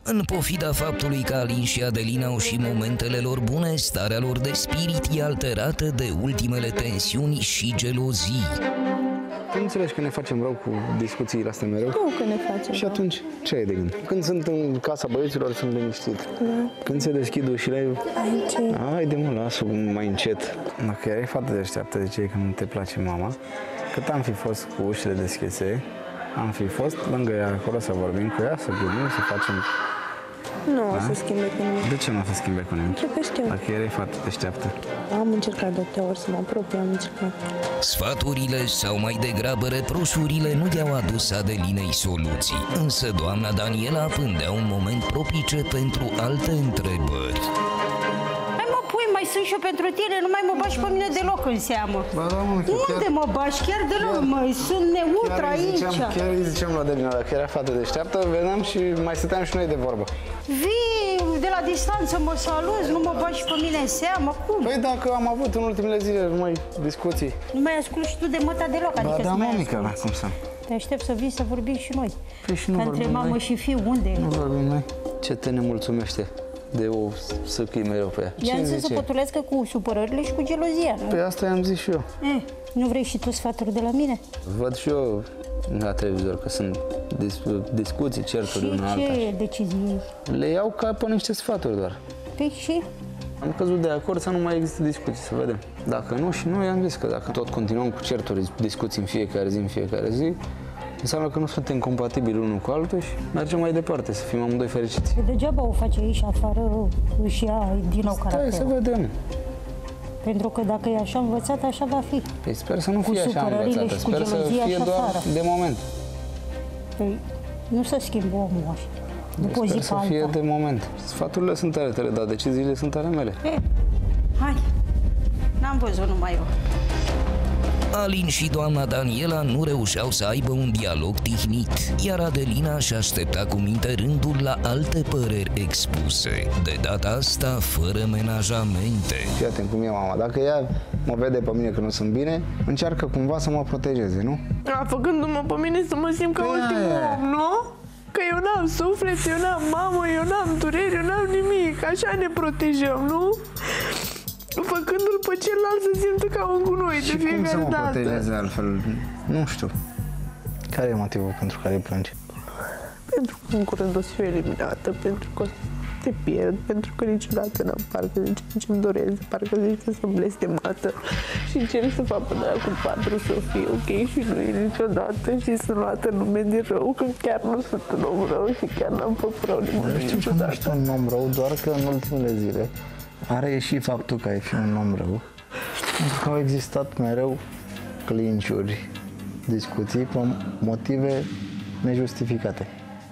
În pofida faptului că Alin și Adelina au și momentele lor bune, starea lor de spirit e alterată de ultimele tensiuni și gelozii. Tu înțelegi că ne facem rău cu discuțiile astea mereu? Nu că ne facem Și atunci, ce ai de gând? Când sunt în casa băieților, sunt liniștit. Da. Când se deschid ușile, Aici. hai de mă, las-o mai încet. Dacă erai fată deșteaptă, ziceai că nu te place mama, cât am fi fost cu ușile deschise, am fi fost lângă ea acolo să vorbim cu ea, să gândim, să facem... Nu o să schimbe cu nimic. De ce nu o să schimbe cu nimic? Cred că știu. Dacă erai fată deșteaptă. Am încercat de atâtea ori să mă apropii, am încercat. Sfaturile sau mai degrabă reproșurile nu i-au adus Adelinei soluții, însă doamna Daniela pândea un moment propice pentru alte întrebări. Mai sunt și eu pentru tine, nu mai mă bagi pe mine deloc în seamă. Ba, da, mă, Unde mă bagi? Chiar deloc, măi, sunt neutră aici. Chiar îi ziceam la Adelina, dacă era fată deșteaptă, veneam și mai stăteam și noi de vorbă. Vii de la distanță, mă saluți, nu mă bagi pe mine în seamă, cum? Păi dacă am avut în ultimele zile numai discuții. Nu mai asculti și tu de măta deloc, adică Ba, da, să mai mămica, asculti. cum să... Te aștept să vii să vorbim și noi. Păi și nu Că vorbim între mamă noi. și fiu, unde e? Nu vorbim noi. Ce te nemulțumește de o săcâi mereu pe ea? I-am zis să potulească cu supărările și cu gelozia, nu? Păi asta i-am zis și eu. Nu vrei și tu sfaturi de la mine? Văd și eu la televizor că sunt discuții, certuri Și una alta. ce decizii? Le iau ca pe niște sfaturi doar. Păi și? Am căzut de acord să nu mai există discuții, să vedem. Dacă nu, și noi am zis că dacă tot continuăm cu certuri, discuții în fiecare zi, înseamnă că nu suntem compatibili unul cu altul și mergem mai departe, să fim amândoi fericiți. Că degeaba o face aici afară, își ia din nou Stai să caracterul. vedem. Pentru că dacă e așa învățat, așa va fi. Păi sper să nu Cu fie așa supărările învățată, și cu sper să gelozia fie și doar afară. de moment. Păi, nu se schimbă omul așa. După o zi Sper pe să fie alta. de moment. Sfaturile sunt ale tale, dar deciziile sunt ale mele. Hai, n-am văzut numai eu. Alin și doamna Daniela nu reușeau să aibă un dialog tihnit, iar Adelina își aștepta cu minte rândul la alte păreri expuse, de data asta fără menajamente. Fii atent cum e mama. Dacă ea mă vede pe mine că nu sunt bine, încearcă cumva să mă protejeze, nu? Făcându-mă pe mine să mă simt ca ultimul om, nu? Că eu n-am suflet, eu n-am mamă, eu n-am dureri, eu n-am nimic. Așa ne protejăm, nu? Făcându-l pe celălalt să simtă ca un gunoi de Și cum să fiecare mă dată. protejeze altfel? Nu știu. Care e motivul pentru care plângi? Pentru că în curând o să fiu eliminată, pentru că o să te pierd, pentru că niciodată n-am parcă zice ce-mi doresc, parcă zice că sunt blestemată și încerc să fac până cu 4 să fie ok și nu e niciodată și sunt luată în nume de rău, că chiar nu sunt un om rău și chiar n-am făcut rău nimănui Știu că nu ești un om rău, doar că în ultimele zile a reieșit faptul că ai fi un om rău. Pentru că au existat mereu clinciuri, discuții pe motive nejustificate.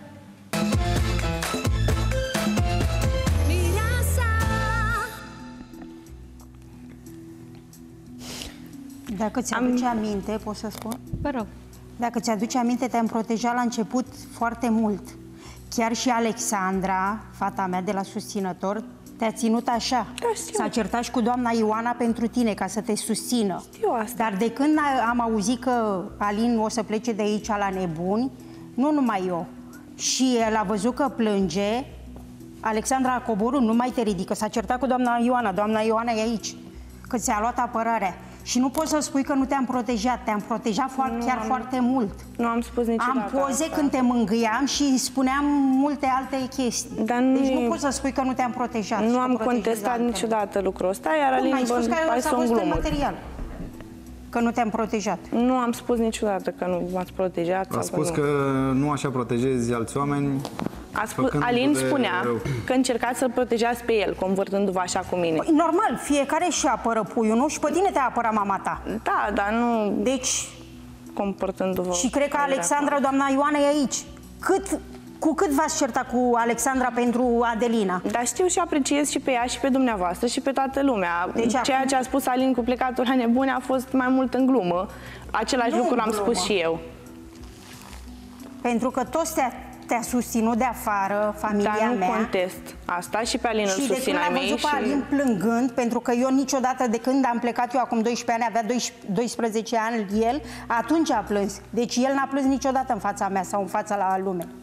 Dacă ți-aduce aminte, pot să spun? Vă rog. Dacă ți-aduce aminte, te-am protejat la început foarte mult. Chiar și Alexandra, fata mea de la susținător, te-a ținut așa. Da, știu. S-a certat și cu doamna Ioana pentru tine, ca să te susțină. Știu asta. Dar de când am auzit că Alin o să plece de aici la nebuni, nu numai eu, și el a văzut că plânge, Alexandra a coborât, nu mai te ridică. S-a certat cu doamna Ioana. Doamna Ioana e aici, că ți-a luat apărarea. Și nu poți să spui că nu te-am protejat. Te-am protejat chiar foarte mult. Nu am spus niciodată Am poze asta. când te mângâiam și spuneam multe alte chestii. Dar nu deci e- nu poți să spui că nu te-am protejat. și Nu că am protejezi contestat altele. niciodată lucrul ăsta, iar Cum Alin ai spus că hai s-a să văzut în înglumă. material? Că nu te-am protejat. Nu am spus niciodată că nu m-ați protejat. A sau spus nu. că nu așa protejezi alți oameni. A spus, făcându-le Alin spunea rău. că încercați să-l protejați pe el, convârtându-vă așa cu mine. Păi, normal, fiecare și apără puiul, nu? Și pe tine te-a apărat mama ta. Da, dar nu Deci, comportându-vă. și cred că Alexandra, doamna Ioana e aici. Cu cât v-ați certat cu Alexandra pentru Adelina? Dar știu și apreciez și pe ea și pe dumneavoastră și pe toată lumea. Deci Ceea acum- ce a spus Alin cu plecatul la nebune a fost mai mult în glumă. Același Nu lucru în am glumă. spus și eu. Pentru că toți te-a susținut de afară, familia Dar nu mea. contest asta și pe Alin îl Și de susțin când ai am mei. văzut pe Alin plângând, pentru că eu niciodată, de când am plecat eu acum 12 ani, avea 12 ani el, atunci a plâns. Deci el n-a plâns niciodată în fața mea sau în fața la lume.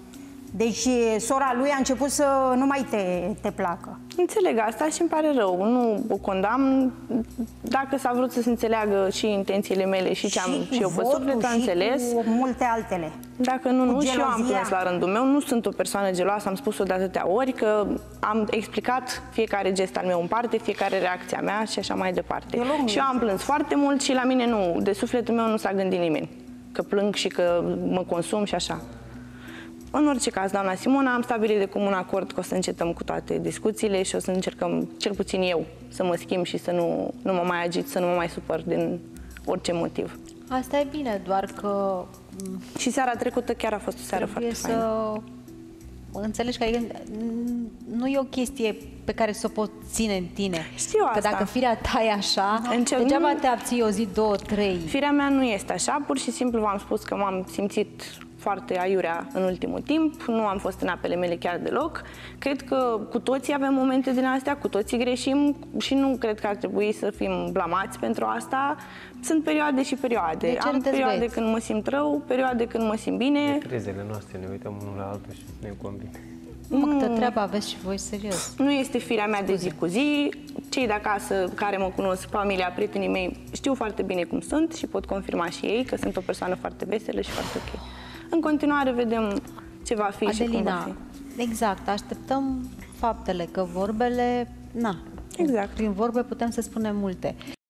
Deci sora lui a început să nu mai te placă. Înțeleg asta și îmi pare rău. Nu o condamn. Dacă s-a vrut să se înțeleagă și intențiile mele și ce am și eu pe suflet, am înțeles. Cu multe altele. Dacă nu, și eu am gelozia. plâns la rândul meu. Nu sunt o persoană geloasă, am spus-o de atâtea ori, că am explicat fiecare gest al meu în parte, fiecare reacția mea și așa mai departe. Și eu am plâns foarte mult și la mine nu, de sufletul meu nu s-a gândit nimeni că plâng și că mă consum și așa. În orice caz, doamna Simona, am stabilit de comun acord că o să încetăm cu toate discuțiile și o să încercăm, cel puțin eu, să mă schimb și să nu mă mai agit, să nu mă mai supăr din orice motiv. Asta e bine, doar că Și seara trecută chiar a fost o seară foarte faină. înțelegi că nu e o chestie pe care să o poți ține în tine. Știu că asta. dacă firea ta e așa, degeaba te abții o zi, 2, 3. Firea mea nu este așa, pur și simplu v-am spus că m-am simțit foarte aiurea în ultimul timp, nu am fost în apele mele chiar deloc. Cred că cu toții avem momente din astea, cu toții greșim și nu cred că ar trebui să fim blamați pentru asta. Sunt perioade și perioade. Am perioade când mă simt rău, perioade când mă simt bine. Crizele noastre, ne uităm unul la altul și ne convine. Câtă treabă aveți și voi, serios. Nu este firea mea de zi cu zi. Cei de acasă care mă cunosc, familia, prietenii mei, știu foarte bine cum sunt și pot confirma și ei că sunt o persoană foarte veselă și foarte ok. În continuare vedem ce va fi. Adelina, și cum va fi. Exact, așteptăm faptele, că vorbele, na, Exact. prin vorbe putem să spunem multe.